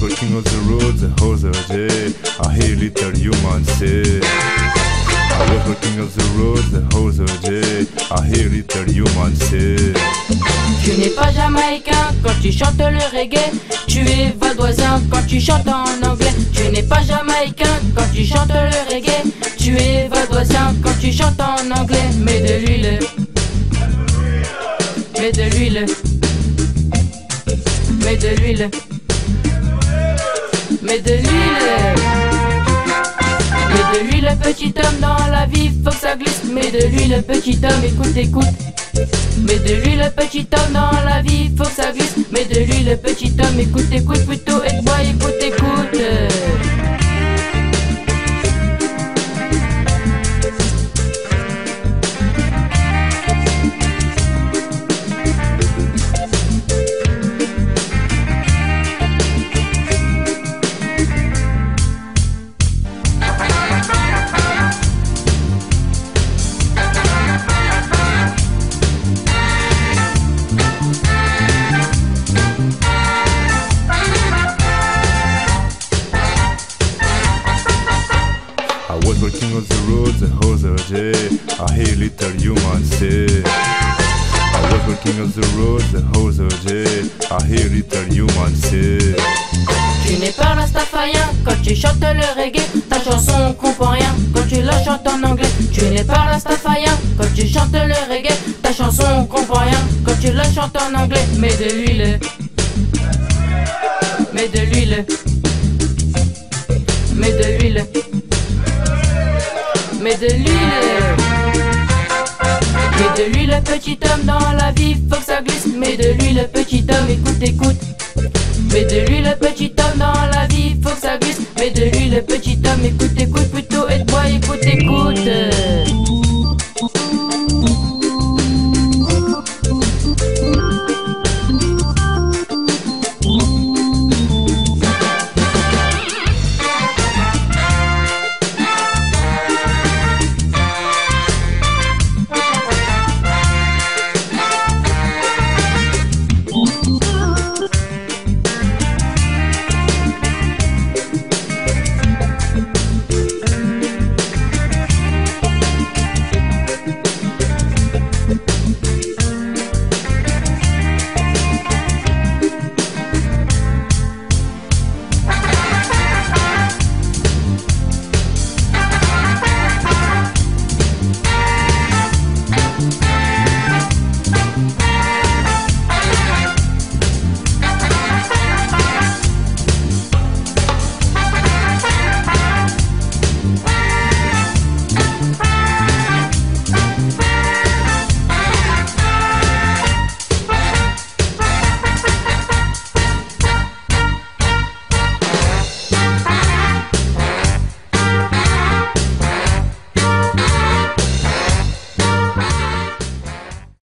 walking on the road the whole day. I hear little human say. I was walking on the road the whole day. I hear little human say. Tu n'es pas jamaïcain quand tu chantes le reggae. Tu es valdoisien quand tu chantes en anglais. Tu n'es pas jamaïcain quand tu chantes le reggae. Tu es valdoisien quand tu chantes en anglais. Mets de l'huile, mets de l'huile, mets de l'huile, mets de l'huile. Mets de l'huile, petit homme, dans la vie faut que ça glisse. Mets de l'huile, petit homme, écoute, écoute. Mets de l'huile, petit homme, dans la vie faut que ça glisse. Mets de l'huile, petit homme, écoute, écoute, plutôt, et boy, écoute, écoute. I was walking on the road the whole day. I hear little human say. I was walking on the road the whole day. I hear little human say. Tu n'es pas rastafarian quand tu chantes le reggae. Ta chanson comprend rien quand tu la chantes en anglais. Tu n'es pas rastafarian quand tu chantes le reggae. Ta chanson comprend rien quand tu la chantes en anglais. Mets de l'huile, mets de l'huile, mets de l'huile, mets de l'huile. Mets de l'huile, petit homme, dans la vie faut que ça glisse. Mets de l'huile, petit homme, écoute, écoute. Mets de l'huile, petit homme, dans la vie faut que ça glisse. Mets de l'huile, petit homme, écoute, écoute.